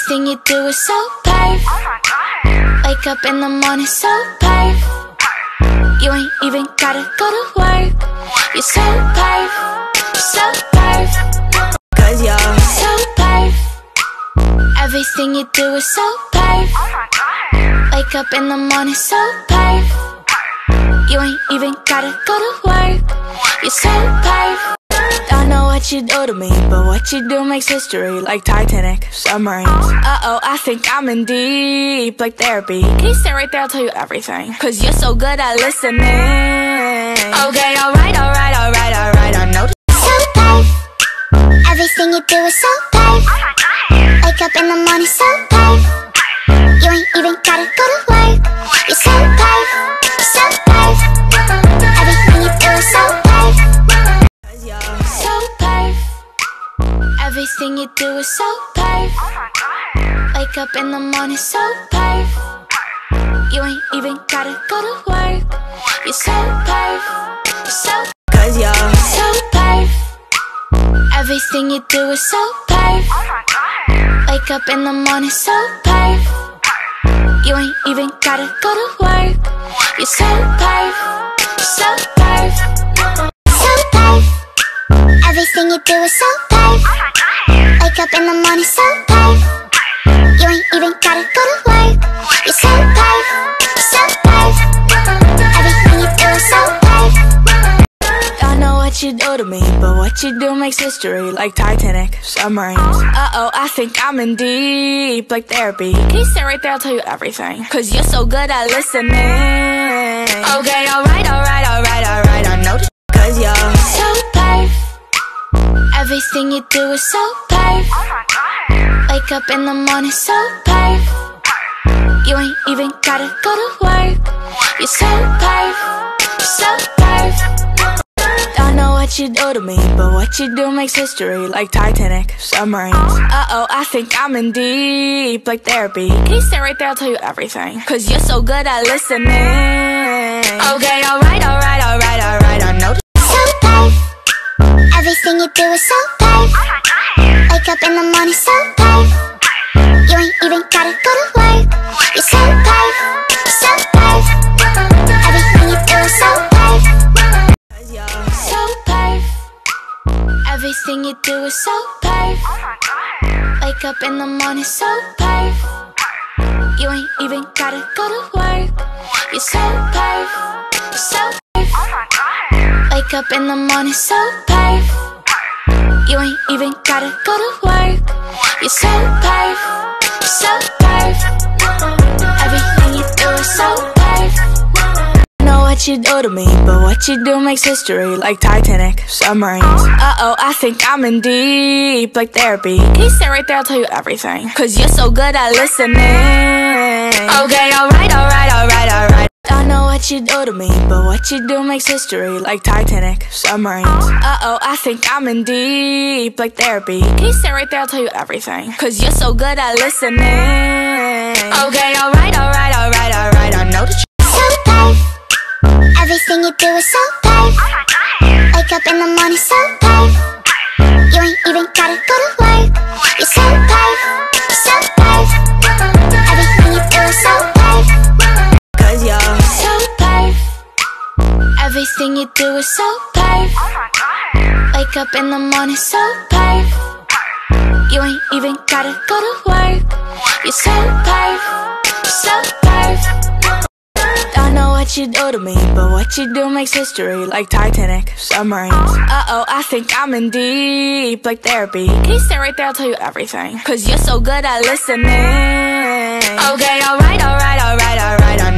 Everything you do is so perfect. Wake up in the morning so perfect. You ain't even gotta go to work. You're so perfect, so perfect. Cause you're so perfect. Everything you do is so perfect. Wake up in the morning so perfect. You ain't even gotta go to work. You're so perfect. Don't know what you do to me, but what you do makes history, like Titanic, submarines. Uh-oh, I think I'm in deep, like therapy. Can you stay right there? I'll tell you everything, cause you're so good at listening. Okay, alright, alright, alright, alright, I know. So perfect. Everything you do is so perfect. Wake up in the morning so perfect. You ain't even gotta go to work. You're so perfect, so perfect. Everything you do is so perfect. So perfect. Everything you do is so perfect. Wake up in the morning so perfect. You ain't even gotta go to work. You're so perfect, so. Cause you're so perfect. Everything you do is so perfect. Wake up in the morning so perfect. You ain't even gotta go to work. You're so perfect, so perfect. Everything you do is so perfect. Wake up in the morning so perfect. You ain't even gotta go to work. You're so perfect, so perfect. Everything you do is so perfect. Don't know what you do to me, but what you do makes history, like Titanic, submarines. Uh-oh, I think I'm in deep, like therapy. Can you stay right there? I'll tell you everything, cause you're so good at listening. Okay, alright, alright, alright, alright, I know. Cause you're so perfect. Everything you do is so perfect. Wake up in the morning so perfect. You ain't even gotta go to work. You're so perfect, so perfect. Don't know what you do to me, but what you do makes history, like Titanic, submarines. Uh-oh, I think I'm in deep, like therapy. Can you stay right there? I'll tell you everything, cause you're so good at listening. Okay, alright, alright, alright, alright, I know. So perfect. Everything you do is so perfect. Wake up in the morning so perfect. You ain't even gotta go to work. You're so perfect, so perfect. Everything you do is so perfect. So perfect. Everything you do is so perfect. Wake up in the morning so perfect. You ain't even gotta go to work. You're so perfect, so perfect. Wake up in the morning so perfect. You ain't even gotta go to work. You're so perfect, so perfect. Everything you do is so perfect. Know what you do to me, but what you do makes history, like Titanic, submarines. Uh-oh, I think I'm in deep, like therapy. Can you stay right there? I'll tell you everything, cause you're so good at listening. Okay, alright, alright, alright, alright. Don't know what you do to me, but what you do makes history, like Titanic, submarines. Uh-oh, I think I'm in deep, like therapy. Can you stay right there? I'll tell you everything, cause you're so good at listening. Okay, alright, alright, alright, alright, I know. So perfect. Everything you do is so perfect. Wake up in the morning so perfect. You ain't even gotta go to work. You're so perfect, so perfect. Everything you do is so perfect. Cause you're so perfect. Everything you do is so perfect. Wake up in the morning so perfect. You ain't even gotta go to work. You're so perfect, so perfect. Don't know what you do to me, but what you do makes history, like Titanic, submarines. Uh-oh, I think I'm in deep, like therapy. Can you stay right there? I'll tell you everything, cause you're so good at listening. Okay, alright, alright, alright, alright, I